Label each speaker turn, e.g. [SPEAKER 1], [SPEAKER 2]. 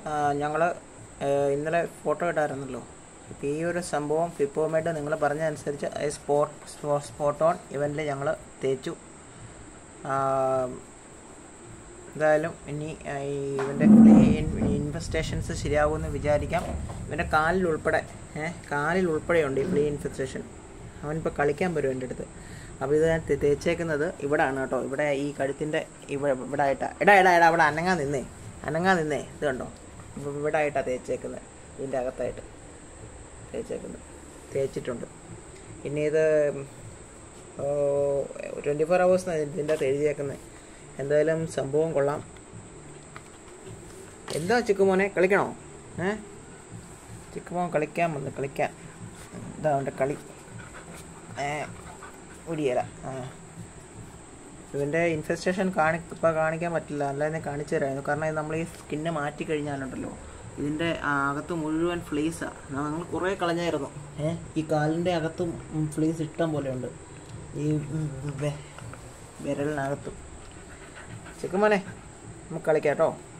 [SPEAKER 1] ഞങ്ങൾ ഇന്നലെ ഫോട്ടോ ഇട്ടായിരുന്നല്ലോ. ഇപ്പോൾ ഈ ഒരു സംഭവം ഫിപ്പോമേഡ് നിങ്ങൾ പറഞ്ഞതനുസരിച്ച് സ്പോട്ട് ഓൺ ഇവൻറ്റിൽ ഞങ്ങൾ തേച്ചു. എന്തായാലും ഇനി ഇവൻ്റെ ഇൻഫെസ്റ്റേഷൻസ് ശരിയാകുമെന്ന് വിചാരിക്കാം. ഇവൻ്റെ കാലിലുൾപ്പെടെയുണ്ട് ഈ ഫ്ലീ ഇൻഫെസ്റ്റേഷൻ. അവനിപ്പോൾ കളിക്കാൻ വരും എൻ്റെ അടുത്ത്. അപ്പോൾ ഇത് ഞാൻ തേച്ചേക്കുന്നത് ഇവിടെയാണ് കേട്ടോ. ഇവിടെ ഈ കഴുത്തിൻ്റെ ഇവിടെ ആയിട്ടാണ്. എടാ അവിടെ അനങ്ങാൻ നിന്നേ ഇത് കണ്ടോ. ഇവിടെ ആയിട്ടാണ് തേച്ചേക്കുന്നത്. ഇതിൻ്റെ അകത്തായിട്ട് തേച്ചിട്ടുണ്ട്. ഇനി ഇത് 24 hours ഇതിൻ്റെ അകത്ത് എഴുതിയേക്കുന്നത്. എന്തായാലും സംഭവം കൊള്ളാം. എന്താ ചിക്കുമോനെ കളിക്കണോ? ചിക്കുമോൻ കളിക്കാൻ ഇതാ അവൻ്റെ കളി ഒടിയല. ഇതിൻ്റെ ഇൻഫെസ്റ്റേഷൻ ഇപ്പോൾ കാണിക്കാൻ പറ്റില്ല, അല്ലാതെ കാണിച്ചു തരാമായിരുന്നു. കാരണം നമ്മൾ ഈ സ്കിന്ന് മാറ്റി കഴിഞ്ഞാലുണ്ടല്ലോ ഇതിൻ്റെ അകത്ത് മുഴുവൻ ഫ്ലീസാണ്. ഞങ്ങൾ കുറേ കളഞ്ഞായിരുന്നു. ഈ കാലിൻ്റെ അകത്തും ഫ്ലീസ് ഇഷ്ടം പോലെ ഉണ്ട്, ഈ വിരലിനകത്തും. ചിക്കുമോനെ നമുക്ക് കളിക്കാം കേട്ടോ.